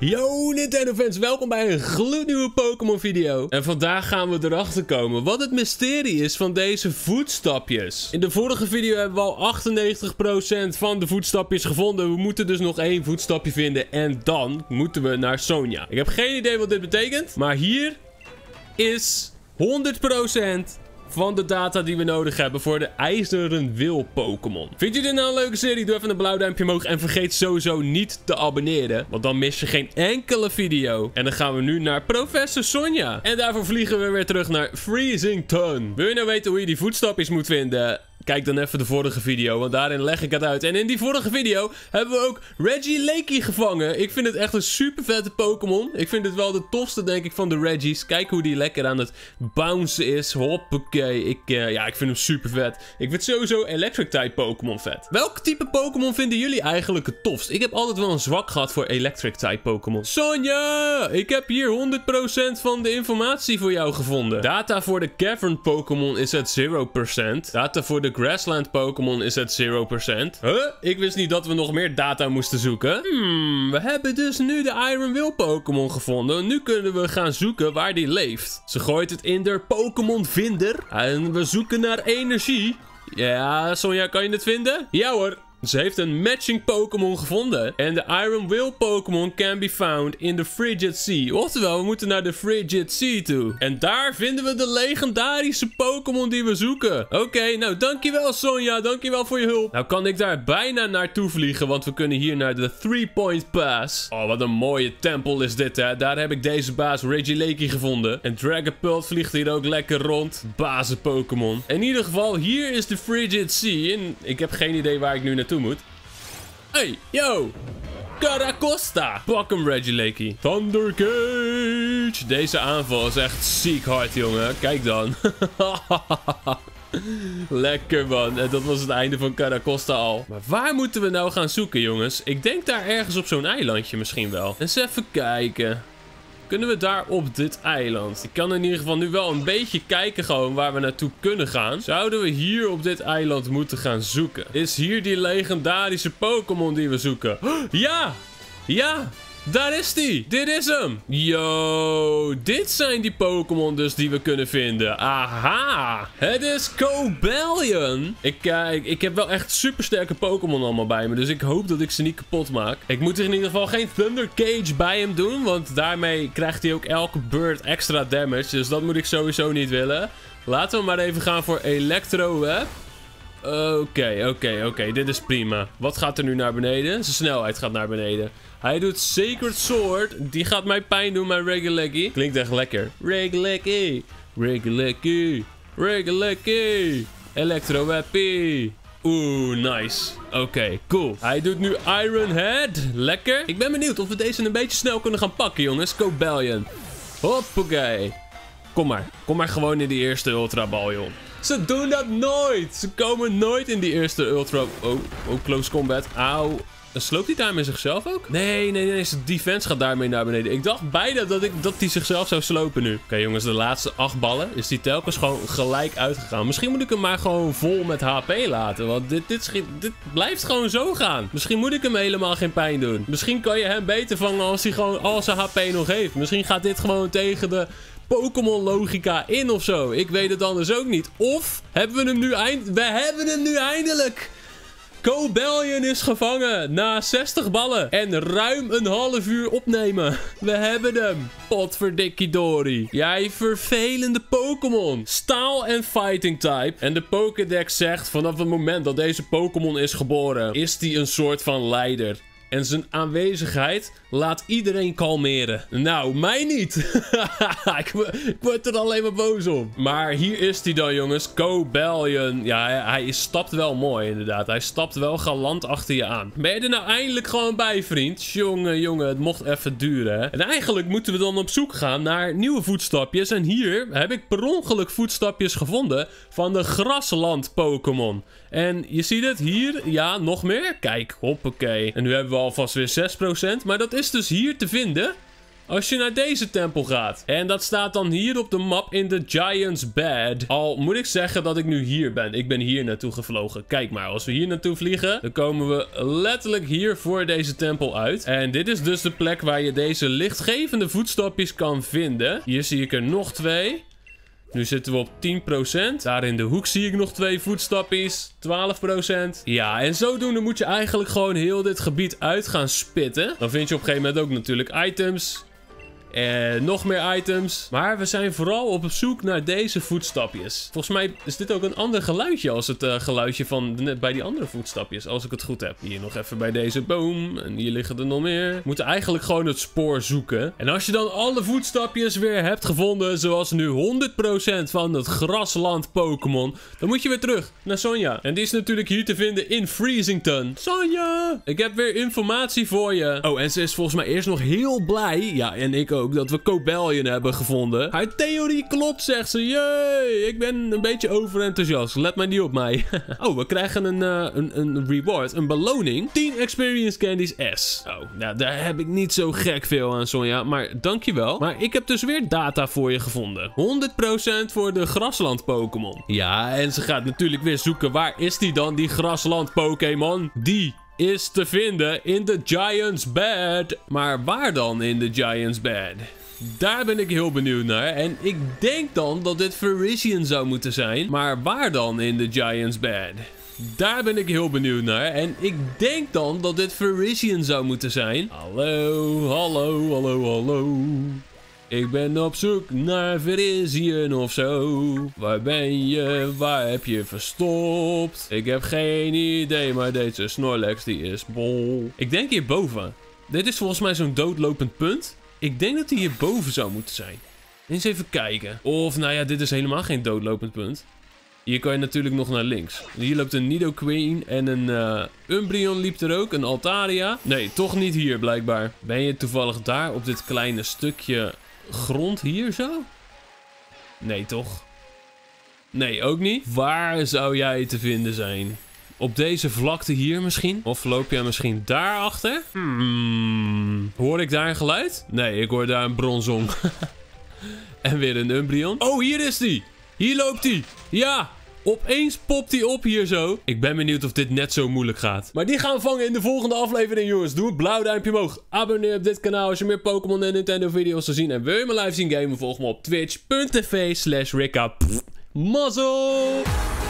Yo Nintendo fans, welkom bij een gloednieuwe Pokémon video. En vandaag gaan we erachter komen wat het mysterie is van deze voetstapjes. In de vorige video hebben we al 98% van de voetstapjes gevonden. We moeten dus nog één voetstapje vinden en dan moeten we naar Sonia. Ik heb geen idee wat dit betekent, maar hier is 100% van de data die we nodig hebben voor de IJzeren Wil Pokémon. Vind je dit nou een leuke serie? Doe even een blauw duimpje omhoog en vergeet sowieso niet te abonneren, want dan mis je geen enkele video. En dan gaan we nu naar Professor Sonia. En daarvoor vliegen we weer terug naar Freezington. Wil je nou weten hoe je die voetstapjes moet vinden? Kijk dan even de vorige video, want daarin leg ik het uit. En in die vorige video hebben we ook Regieleki gevangen. Ik vind het echt een super vette Pokémon. Ik vind het wel de tofste, denk ik, van de Regis. Kijk hoe die lekker aan het bouncen is. Hoppakee. Ik vind hem super vet. Ik vind sowieso Electric type Pokémon vet. Welk type Pokémon vinden jullie eigenlijk het tofst? Ik heb altijd wel een zwak gehad voor Electric type Pokémon. Sonia! Ik heb hier 100% van de informatie voor jou gevonden. Data voor de Cavern Pokémon is at 0%. Data voor de Grassland Pokémon is at 0%. Huh? Ik wist niet dat we nog meer data moesten zoeken. We hebben dus nu de Iron Will Pokémon gevonden. Nu kunnen we gaan zoeken waar die leeft. Ze gooit het in de Pokémon Vinder. En we zoeken naar energie. Ja, Sonia, kan je het vinden? Ja hoor. Ze heeft een matching Pokémon gevonden. En de Iron Will Pokémon can be found in the Frigid Sea. Oftewel, we moeten naar de Frigid Sea toe. En daar vinden we de legendarische Pokémon die we zoeken. Oké, nou dankjewel Sonia. Dankjewel voor je hulp. Nou kan ik daar bijna naartoe vliegen, want we kunnen hier naar de 3-Point Pass. Oh, wat een mooie tempel is dit, hè. Daar heb ik deze baas Regieleki gevonden. En Dragapult vliegt hier ook lekker rond. Bazen Pokémon. In ieder geval, hier is de Frigid Sea. En ik heb geen idee waar ik nu naartoe moet. Hey, yo! Caracosta! Pak hem, Regieleki. Thunder Cage! Deze aanval is echt ziek hard, jongen. Kijk dan. Lekker, man. En dat was het einde van Caracosta al. Maar waar moeten we nou gaan zoeken, jongens? Ik denk daar ergens op zo'n eilandje misschien wel. Eens even kijken. Kunnen we daar op dit eiland? Ik kan in ieder geval nu wel een beetje kijken gewoon waar we naartoe kunnen gaan. Zouden we hier op dit eiland moeten gaan zoeken? Is hier die legendarische Pokémon die we zoeken? Ja! Ja! Daar is die! Dit is hem! Yo, dit zijn die Pokémon dus die we kunnen vinden. Aha! Het is Cobalion! Ik heb wel echt super sterke Pokémon allemaal bij me, dus ik hoop dat ik ze niet kapot maak. Ik moet er in ieder geval geen Thunder Cage bij hem doen, want daarmee krijgt hij ook elke beurt extra damage, dus dat moet ik sowieso niet willen. Laten we maar even gaan voor Electro Web. Oké, dit is prima. Wat gaat er nu naar beneden? Zijn snelheid gaat naar beneden. Hij doet Sacred Sword. Die gaat mij pijn doen, mijn Regieleki. Klinkt echt lekker. Regieleki. Regieleki. Regieleki. Electro Weppie. Oeh, nice. Oké, cool. Hij doet nu Iron Head. Lekker. Ik ben benieuwd of we deze een beetje snel kunnen gaan pakken, jongens. Cobalion. Hoppakee. Kom maar gewoon in die eerste Ultra Ball, joh. Ze doen dat nooit. Ze komen nooit in die eerste Ultra... Oh, close combat. Auw. Sloopt hij daarmee zichzelf ook? Nee. Zijn defense gaat daarmee naar beneden. Ik dacht bijna dat hij zichzelf zou slopen nu. Oké, jongens, de laatste 8 ballen is die telkens gewoon gelijk uitgegaan. Misschien moet ik hem maar gewoon vol met HP laten. Want dit blijft gewoon zo gaan. Misschien moet ik hem helemaal geen pijn doen. Misschien kan je hem beter vangen als hij gewoon al zijn HP nog heeft. Misschien gaat dit gewoon tegen de Pokémon logica in of zo. Ik weet het anders ook niet. Of hebben we hem nu we hebben hem nu eindelijk! Cobalion is gevangen na 60 ballen en ruim een half uur opnemen. We hebben hem. Potverdikkiedori. Jij vervelende Pokémon. Staal en fighting type. En de Pokédex zegt vanaf het moment dat deze Pokémon is geboren, is die een soort van leider. En zijn aanwezigheid laat iedereen kalmeren. Nou, mij niet. ik word er alleen maar boos om. Maar hier is hij dan, jongens. Cobalion. Ja, hij stapt wel mooi, inderdaad. Hij stapt wel galant achter je aan. Ben je er nou eindelijk gewoon bij, vriend? Jongen, het mocht even duren, hè? En eigenlijk moeten we dan op zoek gaan naar nieuwe voetstapjes. En hier heb ik per ongeluk voetstapjes gevonden van de Grasland Pokémon. En je ziet het hier. Ja, nog meer. Kijk, hoppakee. En nu hebben we alvast weer 6%. Maar dat is dus hier te vinden. als je naar deze tempel gaat. En dat staat dan hier op de map in de Giant's Bed. Al moet ik zeggen dat ik nu hier ben. Ik ben hier naartoe gevlogen. Kijk maar, als we hier naartoe vliegen, dan komen we letterlijk hier voor deze tempel uit. En dit is dus de plek waar je deze lichtgevende voetstapjes kan vinden. Hier zie ik er nog 2. Nu zitten we op 10%. Daar in de hoek zie ik nog 2 voetstapjes. 12%. Ja, en zodoende moet je eigenlijk gewoon heel dit gebied uit gaan spitten. Dan vind je op een gegeven moment ook natuurlijk items. En nog meer items. Maar we zijn vooral op zoek naar deze voetstapjes. Volgens mij is dit ook een ander geluidje als het geluidje van net bij die andere voetstapjes. Als ik het goed heb. Hier nog even bij deze boom. En hier liggen er nog meer. We moeten eigenlijk gewoon het spoor zoeken. En als je dan alle voetstapjes weer hebt gevonden. Zoals nu 100% van het grasland Pokémon. Dan moet je weer terug naar Sonja. En die is natuurlijk hier te vinden in Freezington. Sonja! Ik heb weer informatie voor je. Oh, en ze is volgens mij eerst nog heel blij. Ja, en ik ook. Dat we Cobalion hebben gevonden. Haar theorie klopt, zegt ze. Jee, ik ben een beetje overenthousiast. Let maar niet op mij. Oh, we krijgen een reward. Een beloning. 10 Experience Candies S. Oh, nou, daar heb ik niet zo gek veel aan, Sonja. Maar dankjewel. Maar ik heb dus weer data voor je gevonden. 100% voor de grasland Pokémon. Ja, en ze gaat natuurlijk weer zoeken. Waar is die dan, die grasland Pokémon? Die is te vinden in de Giant's Bed. Maar waar dan in de Giant's Bed? Daar ben ik heel benieuwd naar. En ik denk dan dat dit Virizion zou moeten zijn. Maar waar dan in de Giant's Bed? Daar ben ik heel benieuwd naar. En ik denk dan dat dit Virizion zou moeten zijn. Hallo, hallo, hallo, hallo. Ik ben op zoek naar Virizion of zo. Waar ben je? Waar heb je verstopt? Ik heb geen idee, maar deze Snorlax die is bol. Ik denk hierboven. Dit is volgens mij zo'n doodlopend punt. Ik denk dat hij hierboven zou moeten zijn. Eens even kijken. Of, nou ja, dit is helemaal geen doodlopend punt. Hier kan je natuurlijk nog naar links. Hier loopt een Nidoqueen en een Umbreon liep er ook. Een Altaria. Nee, toch niet hier blijkbaar. Ben je toevallig daar op dit kleine stukje grond hier zo? Nee, toch? Nee, ook niet. Waar zou jij te vinden zijn? Op deze vlakte hier misschien? Of loop jij misschien daarachter? Hoor ik daar een geluid? Nee, ik hoor daar een Bronzong. En weer een Umbreon. Oh, hier is die! Hier loopt hij! Ja! Opeens popt hij op hier zo. Ik ben benieuwd of dit net zo moeilijk gaat. Maar die gaan we vangen in de volgende aflevering, jongens. Doe het blauw duimpje omhoog. Abonneer op dit kanaal als je meer Pokémon en Nintendo video's wil zien. En wil je me live zien gamen? Volg me op twitch.tv/Rikka. Mazzel!